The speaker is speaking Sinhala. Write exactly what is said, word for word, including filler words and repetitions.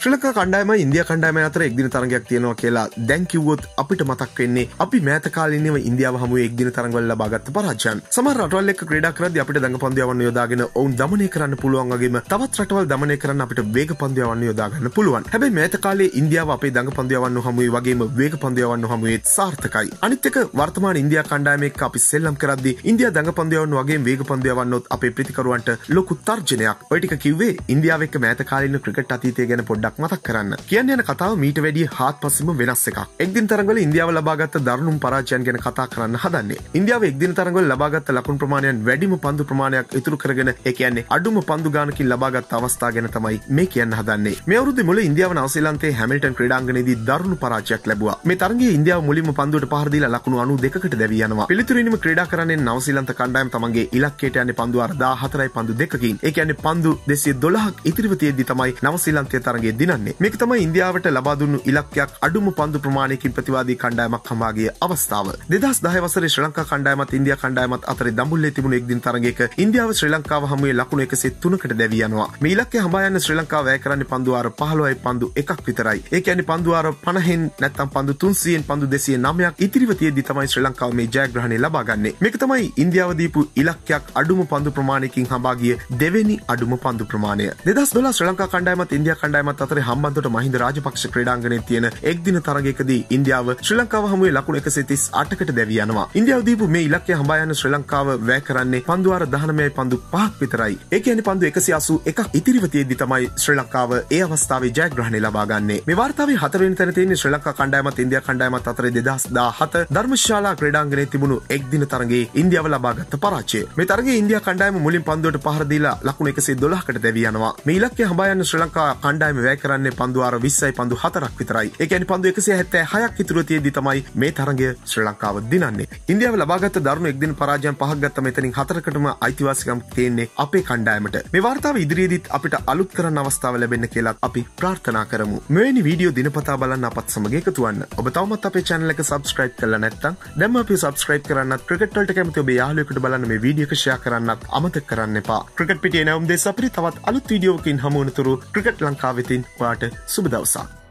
ශ්‍රී ලංකා කණ්ඩායමයි ඉන්දියා කණ්ඩායමයි අතර එක්දින තරගයක් තියෙනවා කියලා දැන් කිව්වොත් අපිට මතක් වෙන්නේ අපි මෑත කාලේනේම ඉන්දියාව හමුවේ එක්දින තරගවල ලබාගත් පරාජයන්. සමහර රටවල් එක්ක ක්‍රීඩා කරද්දී අපිට දඟපන්දු යවන්න යොදාගෙන ඔවුන් දමනය කරන්න පුළුවන් වගේම තවත් රටවල් දමනය කරන්න අපිට වේගපන්දු යවන්න යොදා ගන්න පුළුවන්. හැබැයි මෑත කාලේ ඉන්දියාව අපේ දඟපන්දු යවන්න හමුවේ වගේම වේගපන්දු යවන්න හමුවේ සාර්ථකයි. අනිත් එක වර්තමාන ඉන්දියා කණ්ඩායම එක්ක අපි සෙල්ලම් කරද්දී ඉන්දියා දඟපන්දු යවන්න වගේම වේගපන්දු යවන්නොත් අපේ ප්‍රතිකරුවන්ට ලොකු තර්ජනයක්. ඔය ටික කිව්වේ ඉන්දියාව එක්ක මෑත කාලීන ක්‍රිකට් අතීතය ගැන පොඩ්ඩක් මතක් කරන්න. කියන්න යන කතාව මීට වැඩිය හාත්පසින්ම වෙනස් එකක්. එක්දින තරගවල ඉන්දියාව ලබාගත් දරුණුම පරාජයන් ගැන කතා කරන්න හදන්නේ. ඉන්දියාව එක්දින තරගවල ලබාගත් ලකුණු ප්‍රමාණයන් වැඩිම පන්දු ප්‍රමාණයක් ඉතුරු කරගෙන ඒ කියන්නේ අඩුම පන්දු ගානකින් ලබාගත් අවස්ථා ගැන තමයි මේ කියන්න හදන්නේ. මේ අවුරුද්දේ මුල ඉන්දියාව නවසීලන්තයේ හැමිල්ටන් ක්‍රීඩාංගණයේදී දරුණු පරාජයක් ලැබුවා. මේ තරගයේ ඉන්දියාව මුලින්ම පන්දුවට පහර දීලා ලකුණු අනූ දෙකකට දැවී යනවා. පිළිතුරින්ම ක්‍රීඩා කරන්නේ නවසීලන්ත කණ්ඩායම තමන්ගේ ඉලක්කයට යන්නේ පන්දු දාහතරයි පන්දු දෙකකින්. ඒ කියන්නේ පන්දු දෙසිය දොළහක් ඉතිරිව තියෙද්දි තමයි නවසීලන්තයේ තරගයේ දිනන්නේ. මේක තමයි ඉන්දියාවට ලබා දුන්නු ඉලක්කයක් අඩුම පන්දු ප්‍රමාණයකින් ප්‍රතිවාදී කණ්ඩායමක් හඹා ගිය අවස්ථාව. දෙදහස් දහය වසරේ ශ්‍රී ලංකා කණ්ඩායමත් ඉන්දියා කණ්ඩායමත් අතරේ දඹුල්ලේ තිබුණු එක්දින තරගයක ඉන්දියාව ශ්‍රී ලංකාව හමුවේ ලකුණු එකසිය තුනකට දැවී යනවා. මේ ඉලක්කය හඹා යන ශ්‍රී ලංකාව වැය කරන්නේ පන්දු ආර පහළොවයි පන්දු එකක් විතරයි. ඒ කියන්නේ පන්දු ආර පනහෙන් නැත්නම් පන්දු තුන්සියයෙන් පන්දු දෙසිය නවයක් ඉතිරිව තියෙද්දි තමයි ශ්‍රී ලංකාව මේ ජයග්‍රහණය ලබා ගන්නේ. මේක තමයි ඉන්දියාව දීපු ඉලක්කයක් අඩුම පන්දු ප්‍රමාණයකින් හඹා ගිය දෙවෙනි අඩුම පන්දු ප්‍රමාණය. දෙදහස් දොළහ ශ්‍රී ලංකා කණ්ඩායමත් ඉන්දියා කණ්ඩායමත් අතරේ හම්බන්තොට මහින්ද රාජපක්ෂ ක්‍රීඩාංගණයේ තියෙන එක්දින තරගයකදී ඉන්දියාව ශ්‍රී ලංකාව හමුවේ ලකුණු එකසිය තිස් අටකට දැවී යනවා. ඉන්දියාව දීපු මේ ඉලක්කය හඹා යන ශ්‍රී ලංකාව වැය කරන්නේ පන්දු ආර දහනවයයි පන්දු පහක් විතරයි. ඒ කියන්නේ පන්දු එකසිය අසූ එකක් ඉතිරිව තියෙද්දි තමයි ශ්‍රී ලංකාව ඒ අවස්ථාවේ ජයග්‍රහණය ලබා ගන්නේ. මේ වාර්තාවේ හතරවෙනි තැන තියෙන්නේ ශ්‍රී ලංකා කණ්ඩායමත් ඉන්දියා කණ්ඩායමත් අතරේ දෙදහස් දාහත ධර්මශාලා ක්‍රීඩාංගණයේ තිබුණු එක්දින තරගයේ ඉන්දියාව ලබාගත් පරාජය. මේ තරගයේ ඉන්දියා කණ්ඩායම මුලින් පන්දුවට පහර දීලා ලකුණු එකසිය දොළහකට දැවී යනවා. මේ ඉලක්කය හඹා යන ශ්‍රී ලංකා කණ්ඩායම වැය කරන්නේ පන්දු ආර විස්සයි පන්දු හතරක් විතරයි. ඒ කියන්නේ පන්දු එකසිය හැත්තෑ හයක් ඉතුරු තියෙද්දි තමයි මේ තරගය ශ්‍රී ලංකාව දිනන්නේ. ඉන්දියාව ලබාගත් දරුණු එක්දින පරාජයන් පහක් ගත්ත මෙතනින් හතරකටම අයිතිවාසිකම් තියෙන්නේ අපේ කණ්ඩායමට. මේ වාර්තාව ඉදිරියේදීත් අපිට අලුත් කරන්න අවස්ථාව ලැබෙන්න කියලා අපි ප්‍රාර්ථනා කරමු. මෙවැනි වීඩියෝ දිනපතා බලන්න අපත් සමග එකතු වන්න. ඔබ තවමත් අපේ channel එක subscribe කරලා නැත්නම් දැන්ම අපි subscribe කරන්නත් ක්‍රිකට් වලට කැමති ඔබේ යාළුවෙකුට බලන්න මේ වීඩියෝ එක share කරන්නත් අමතක කරන්න එපා. ක්‍රිකට් පිටියේ නැවුම් දෙස අපිට තවත් අලුත් වීඩියෝකින් හමු වනතුරු ක්‍රිකට් ලංකාව වෙතින් ඔයාට සුබ දවසක්.